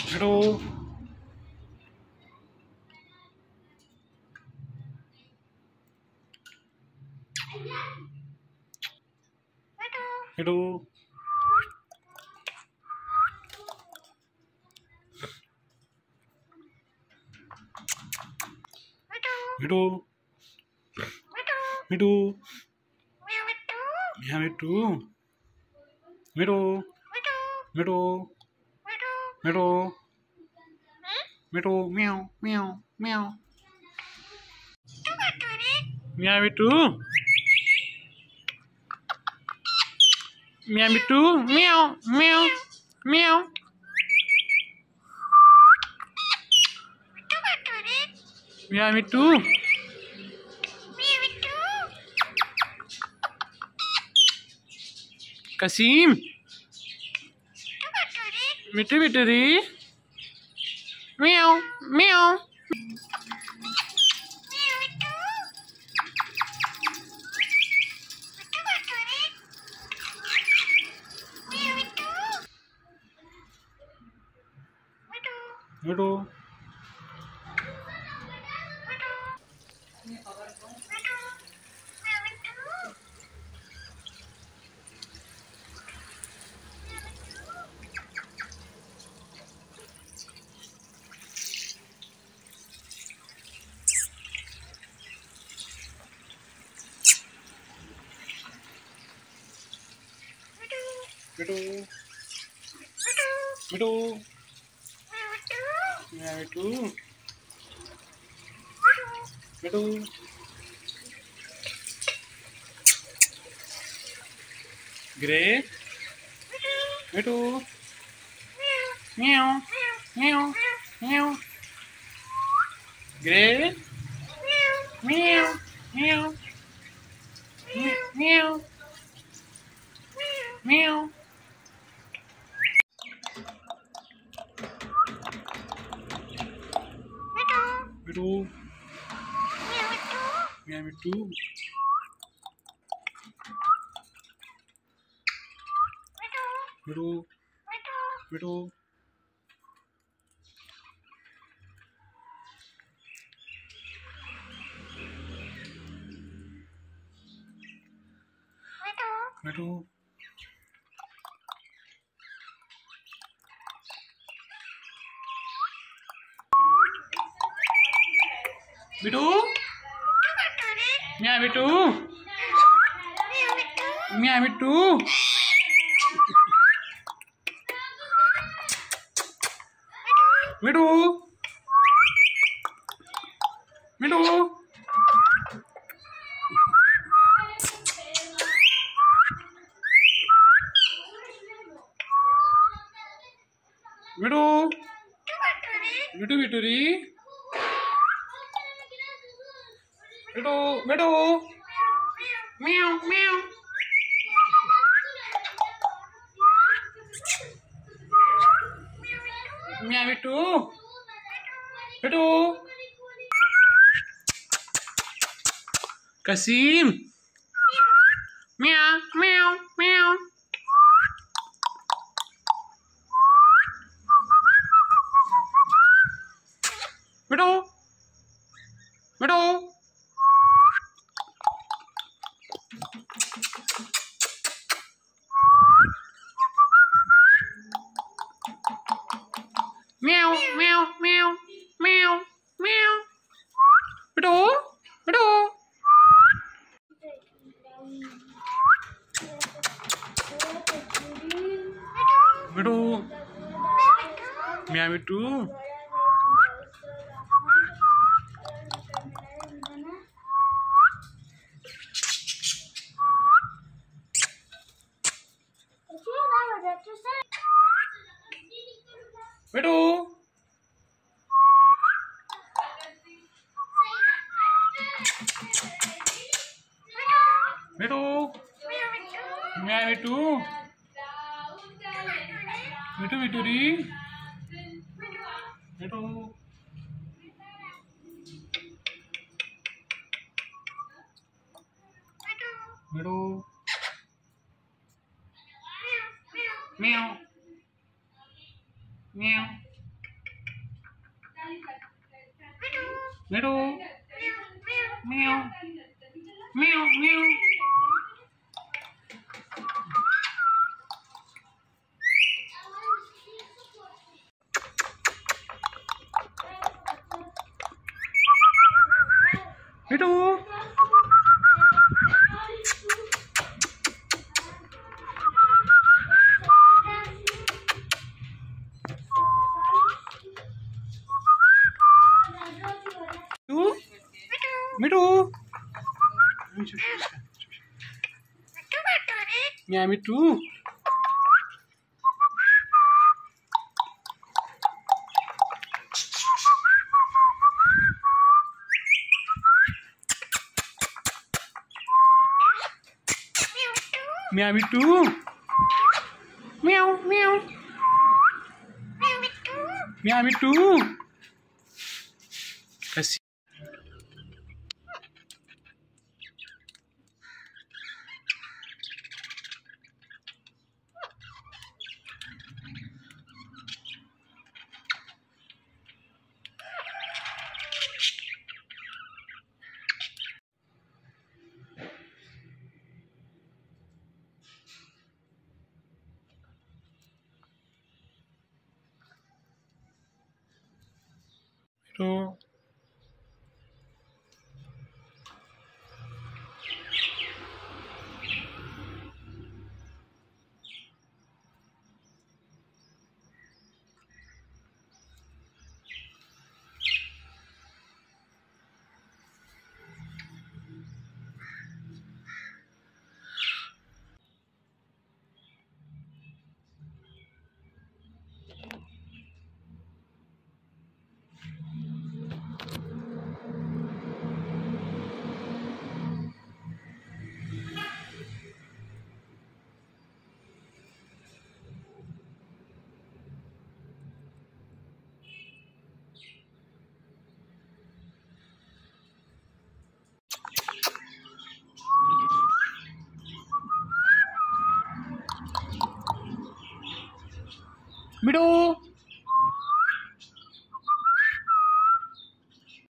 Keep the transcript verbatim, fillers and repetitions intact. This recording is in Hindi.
मिठू मिठू मिठू मिठू यहाँ मिठू मिठू मिठू मिठू मिठू म्याऊ म्याऊ म्याऊ म्याऊ मिठू म्याऊ मिठू म्याऊ म्याऊ म्याऊ म्याऊ मिठू कसीम मिठू मिठू री म्याऊ म्याऊ मिठू मिठू मिठू मिठू मिठू ग्रे मिठू म्याऊ म्याऊ म्याऊ ग्रे म्याऊ म्याऊ म्याऊ म्याऊ मिठू म्याऊ मिठू मिठू मिठू मिठू मिठू म्याऊ मिठू म्याऊ मिठू मिठू मिठू मिठू मिठू मिठू री मिठू मिठू म्याऊ म्याऊ म्याऊ मिठू मिठू कसीम म्याऊ म्याऊ म्याऊ मिठू मिठू म्याऊ म्याऊ म्याऊ म्याऊ म्याऊ मिठू मिठू मिठू म्याऊ मिठू मिठू मिठू म्याऊ मिठू मिठू मिठू री मिठू मिठू म्याऊ म्याऊ Miru. Meow. Meow, meow. Miru. Miru. Yeah, me too. Meow, me too. Meow, meow. Meow, me too. Kasih. Miru. Miru.